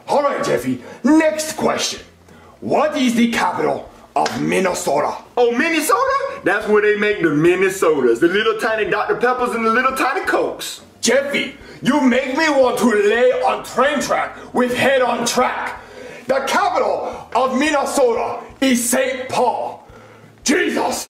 Alright, Jeffy, next question. What is the capital of Minnesota? Oh, Minnesota? That's where they make the Minnesotas, the little tiny Dr. Peppers and the little tiny Cokes. Jeffy, you make me want to lay on train track with head on track. The capital of Minnesota is St. Paul. Jesus!